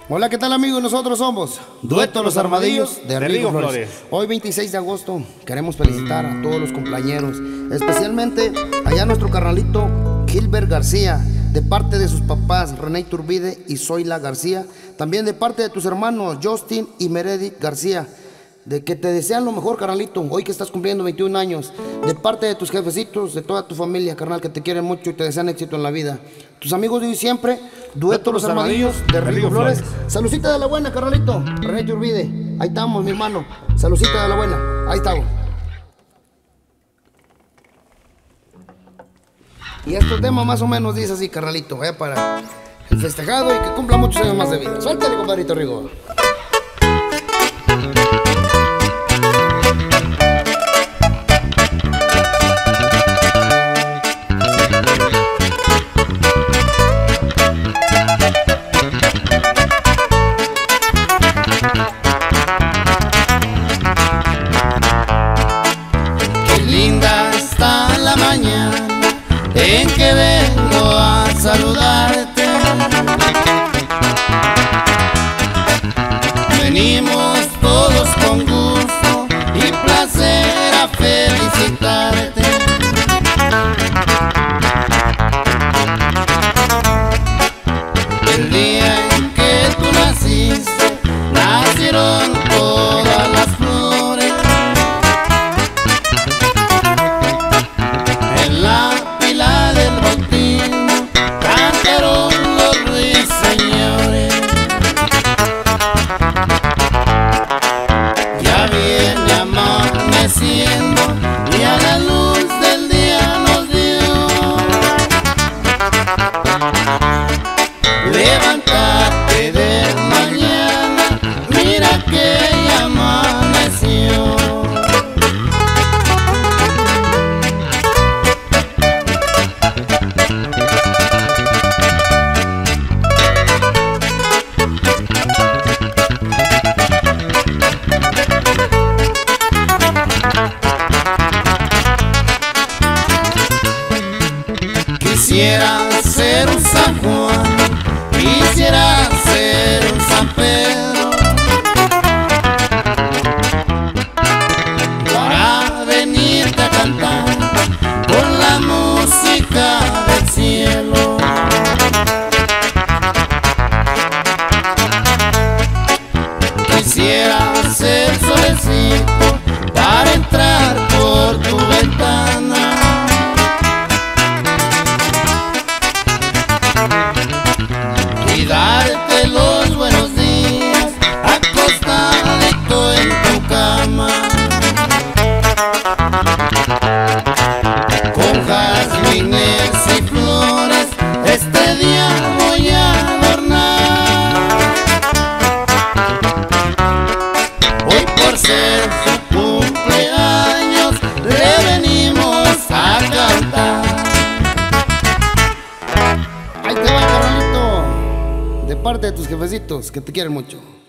Hola, ¿qué tal amigos? Nosotros somos Dueto Los Armadillos de Rigo Flores. Hoy 26 de agosto queremos felicitar a todos los cumpleañeros, especialmente allá a nuestro carnalito Gilbert García, de parte de sus papás René Iturbide y Zoila García, también de parte de tus hermanos Justin y Meredith García, de que te desean lo mejor, carnalito, hoy que estás cumpliendo 21 años, de parte de tus jefecitos, de toda tu familia, carnal, que te quieren mucho y te desean éxito en la vida. Tus amigos de hoy siempre, Dueto Los Armadillos de Rigo Flores. Saludcita de la buena, carnalito, René Iturbide, ahí estamos, mi hermano, saludcita de la buena, ahí estamos. Y este tema más o menos dice así, carnalito, vaya para el festejado y que cumpla muchos años más de vida. Suéltale, compadrito Rigo. Linda está la mañana en que vengo a saludarte. Venimos todos con gusto y placer a felicitarte. El día en que tú naciste, nacieron todas las flores. En la pila del bautismo cantaron los ruiseñores. Ya viene amaneciendo y a la luz del día nos dio. Levántate de mañana, mira que ya amaneció. Quisiera ser un San Juan, quisiera ser un San Pedro, para venirte a cantar con la música del cielo. Quisiera ser solecito para entrar por tu ventana y darte los buenos días acostadito en tu cama. Con jazmines y flores este día voy a adornar. Hoy por ser su cumpleaños le venimos a cantar. Ahí te va, carnalito, de parte de tus jefecitos que te quieren mucho.